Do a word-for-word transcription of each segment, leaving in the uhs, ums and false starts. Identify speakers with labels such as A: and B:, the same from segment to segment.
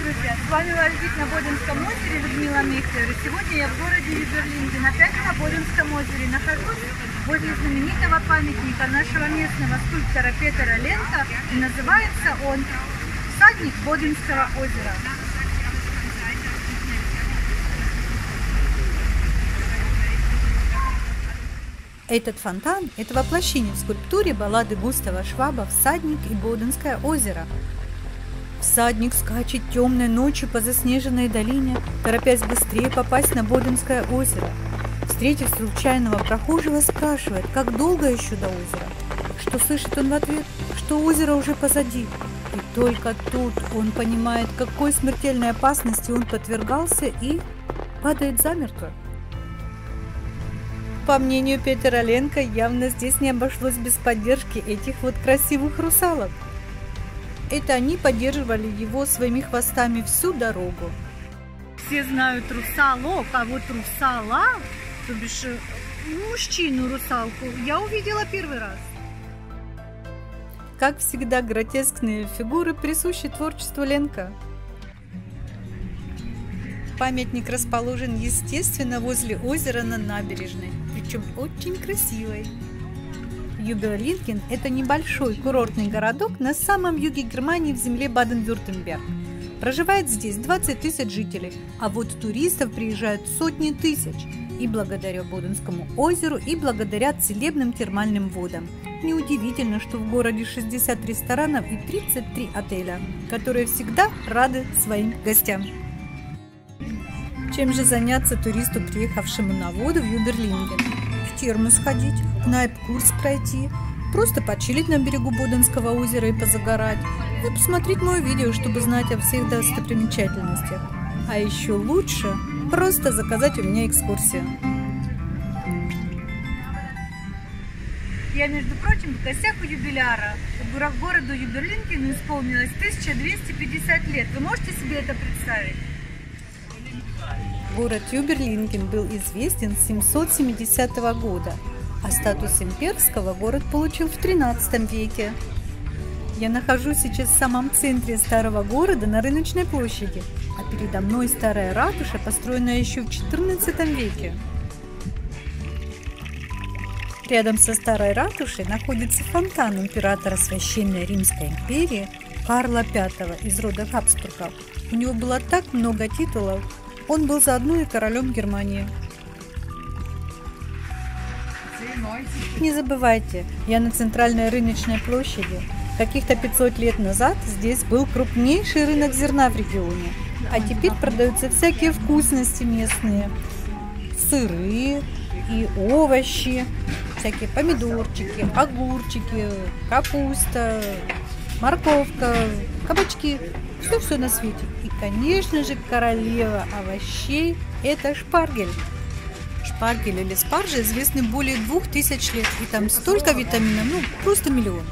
A: друзья! С вами Вальдик на Боденском озере, Людмила Михлер. И сегодня я в городе Юберлинген, опять на Боденском озере. Нахожусь возле знаменитого памятника нашего местного скульптора Петера Ленка. И называется он «Всадник Боденского озера». Этот фонтан – это воплощение в скульптуре баллады Густава Шваба «Всадник и Боденское озеро». Всадник скачет темной ночью по заснеженной долине, торопясь быстрее попасть на Боденское озеро. Встретив случайного прохожего, спрашивает, как долго еще до озера. Что слышит он в ответ? Что озеро уже позади. И только тут он понимает, какой смертельной опасности он подвергался, и падает замертво. По мнению Петера Ленка, явно здесь не обошлось без поддержки этих вот красивых русалок. Это они поддерживали его своими хвостами всю дорогу. Все знают русалок, а вот русала, то бишь мужчину-русалку, я увидела первый раз. Как всегда, гротескные фигуры присущи творчеству Ленка. Памятник расположен, естественно, возле озера на набережной, причем очень красивой. Юберлинген – это небольшой курортный городок на самом юге Германии в земле Баден-Вюртемберг. Проживает здесь двадцать тысяч жителей, а вот туристов приезжают сотни тысяч. И благодаря Боденскому озеру, и благодаря целебным термальным водам. Неудивительно, что в городе шестьдесят ресторанов и тридцать три отеля, которые всегда рады своим гостям. Чем же заняться туристу, приехавшему на воду в Юберлинген? В терму сходить, кнайп-курс пройти, просто почилить на берегу Боденского озера и позагорать, и посмотреть мое видео, чтобы знать о всех достопримечательностях. А еще лучше просто заказать у меня экскурсию. Я, между прочим, в гостях у юбиляра. Городу Юберлингену исполнилось тысяча двести пятьдесят лет. Вы можете себе это представить? Город Юберлинген был известен с семьсот семидесятого года, а статус имперского город получил в тринадцатом веке. Я нахожусь сейчас в самом центре старого города на Рыночной площади, а передо мной старая ратуша, построенная еще в четырнадцатом веке. Рядом со старой ратушей находится фонтан императора Священной Римской империи Карла Пятого из рода Габсбургов. У него было так много титулов. Он был заодно и королем Германии. Не забывайте, я на центральной рыночной площади. Каких-то пятьсот лет назад здесь был крупнейший рынок зерна в регионе. А теперь продаются всякие вкусности местные. Сыры и овощи, всякие помидорчики, огурчики, капуста, морковка, кабачки. Все-все на свете. И, конечно же, королева овощей – это шпаргель. Шпаргель или спаржа известны более двух тысяч лет. И там столько витаминов, ну, просто миллион.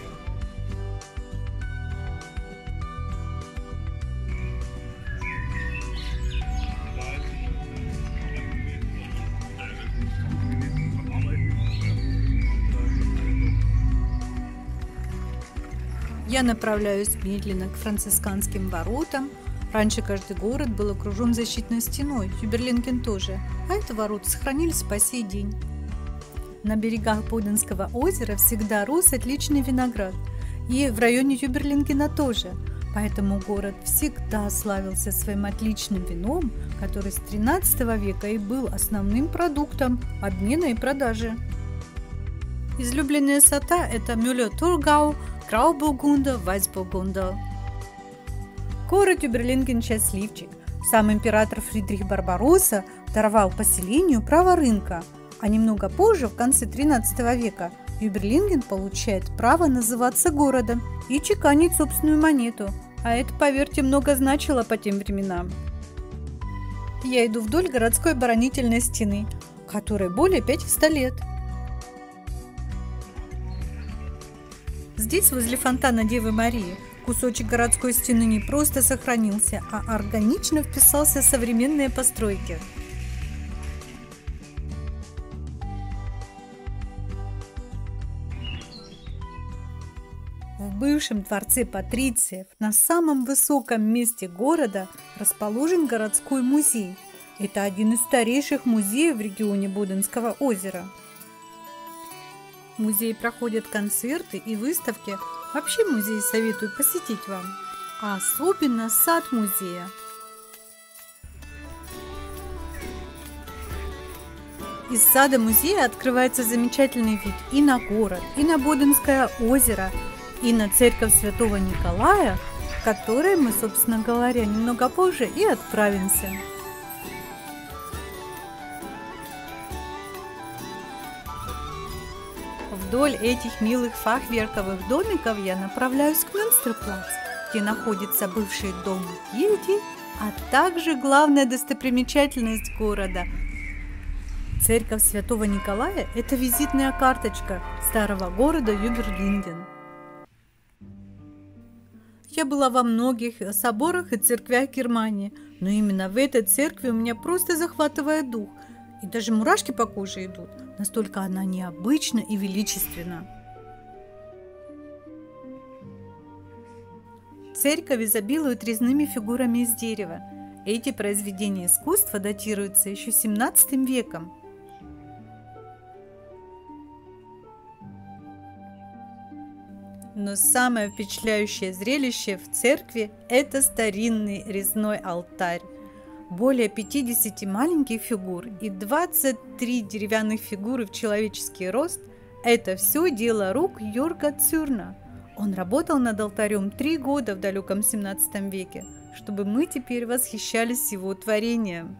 A: Я направляюсь медленно к францисканским воротам. Раньше каждый город был окружен защитной стеной, Юберлинген тоже, а эти ворота сохранились по сей день. На берегах Боденского озера всегда рос отличный виноград, и в районе Юберлингена тоже, поэтому город всегда славился своим отличным вином, который с тринадцатого века и был основным продуктом обмена и продажи. Излюбленные сорта – это Мюллер-Тургау, Граубургундер, Вайсбургундер. Город Юберлинген счастливчик. Сам император Фридрих Барбаросса даровал поселению право рынка, а немного позже, в конце тринадцатого века, Юберлинген получает право называться городом и чеканить собственную монету. А это, поверьте, много значило по тем временам. Я иду вдоль городской оборонительной стены, которой более пятисот лет. Здесь, возле фонтана Девы Марии, кусочек городской стены не просто сохранился, а органично вписался в современные постройки. В бывшем дворце патрициев на самом высоком месте города расположен городской музей. Это один из старейших музеев в регионе Боденского озера. В музее проходят концерты и выставки. Вообще музей советую посетить вам, а особенно сад музея. Из сада музея открывается замечательный вид и на город, и на Боденское озеро, и на церковь Святого Николая, в которой мы, собственно говоря, немного позже и отправимся. Вдоль этих милых фахверковых домиков я направляюсь к Мюнстерплац, где находится бывший дом Гильдии, а также главная достопримечательность города. Церковь Святого Николая – это визитная карточка старого города Юберлинген. Я была во многих соборах и церквях Германии, но именно в этой церкви у меня просто захватывает дух, и даже мурашки по коже идут, настолько она необычна и величественна. Церковь изобилует резными фигурами из дерева. Эти произведения искусства датируются еще семнадцатым веком. Но самое впечатляющее зрелище в церкви – это старинный резной алтарь. Более пятидесяти маленьких фигур и двадцать три деревянных фигуры в человеческий рост – это все дело рук Йорга Цюрна. Он работал над алтарем три года в далеком семнадцатом веке, чтобы мы теперь восхищались его творением.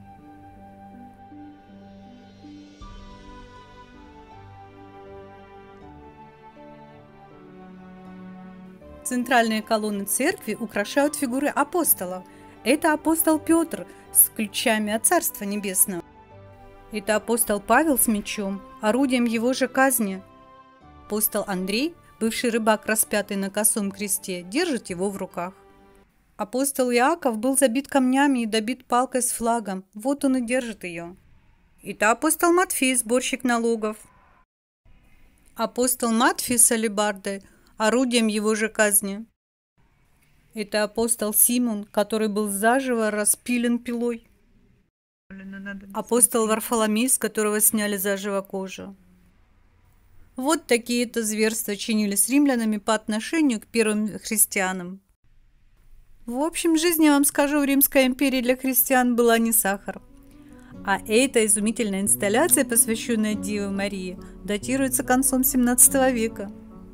A: Центральные колонны церкви украшают фигуры апостолов. Это апостол Петр с ключами от Царства Небесного. Это апостол Павел с мечом, орудием его же казни. Апостол Андрей, бывший рыбак, распятый на косом кресте, держит его в руках. Апостол Иаков был забит камнями и добит палкой с флагом. Вот он и держит ее. Это апостол Матфей, сборщик налогов. Апостол Матфей с алебардой, орудием его же казни. Это апостол Симон, который был заживо распилен пилой. Апостол Варфоломей, с которого сняли заживо кожу. Вот такие-то зверства чинились римлянами по отношению к первым христианам. В общем, жизнь, я вам скажу, в Римской империи для христиан была не сахар. А эта изумительная инсталляция, посвященная Деве Марии, датируется концом семнадцатого века.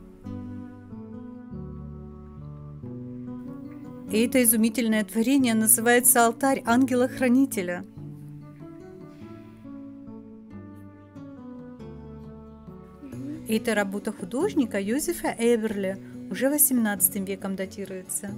A: Это изумительное творение называется «Алтарь ангела-хранителя». Это работа художника Йозефа Эберле, уже восемнадцатым веком датируется.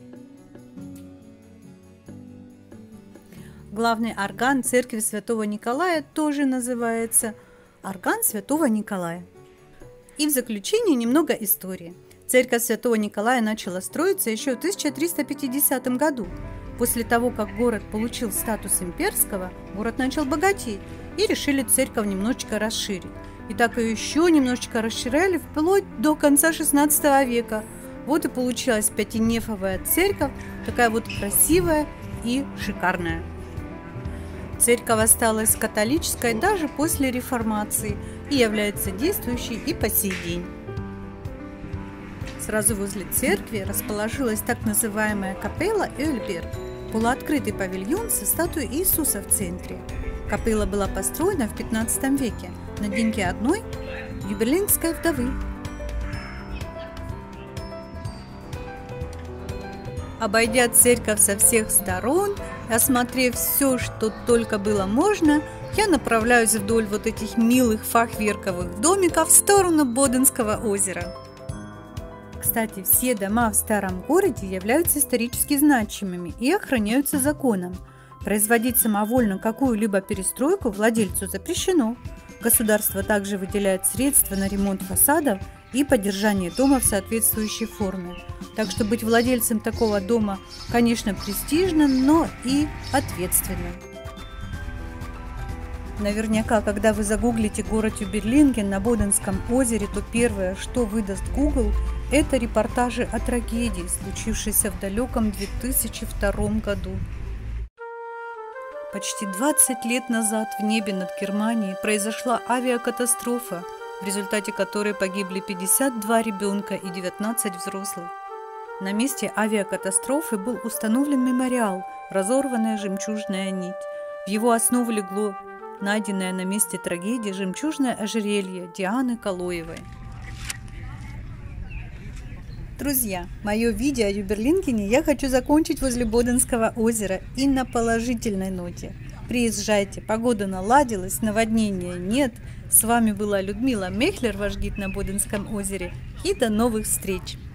A: Главный орган церкви Святого Николая тоже называется «Орган Святого Николая». И в заключение немного истории. Церковь Святого Николая начала строиться еще в тысяча триста пятидесятом году. После того, как город получил статус имперского, город начал богатеть и решили церковь немножечко расширить. И так ее еще немножечко расширяли вплоть до конца шестнадцатого века. Вот и получилась пятинефовая церковь, такая вот красивая и шикарная. Церковь осталась католической даже после реформации и является действующей и по сей день. Сразу возле церкви расположилась так называемая капелла Эльберг, полуоткрытый павильон со статуей Иисуса в центре. Капелла была построена в пятнадцатом веке на деньги одной юберлинской вдовы. Обойдя церковь со всех сторон, осмотрев все, что только было можно, я направляюсь вдоль вот этих милых фахверковых домиков в сторону Боденского озера. Кстати, все дома в старом городе являются исторически значимыми и охраняются законом. Производить самовольно какую-либо перестройку владельцу запрещено. Государство также выделяет средства на ремонт фасадов и поддержание дома в соответствующей форме. Так что быть владельцем такого дома, конечно, престижно, но и ответственно. Наверняка, когда вы загуглите город Юберлинген на Боденском озере, то первое, что выдаст Google, это репортажи о трагедии, случившейся в далеком две тысячи втором году. Почти двадцать лет назад в небе над Германией произошла авиакатастрофа, в результате которой погибли пятьдесят два ребенка и девятнадцать взрослых. На месте авиакатастрофы был установлен мемориал «Разорванная жемчужная нить». В его основу легло найденное на месте трагедии жемчужное ожерелье Дианы Калоевой. Друзья, мое видео о Юберлингене я хочу закончить возле Боденского озера и на положительной ноте. Приезжайте, погода наладилась, наводнения нет. С вами была Людмила Мехлер, ваш гид на Боденском озере. И до новых встреч!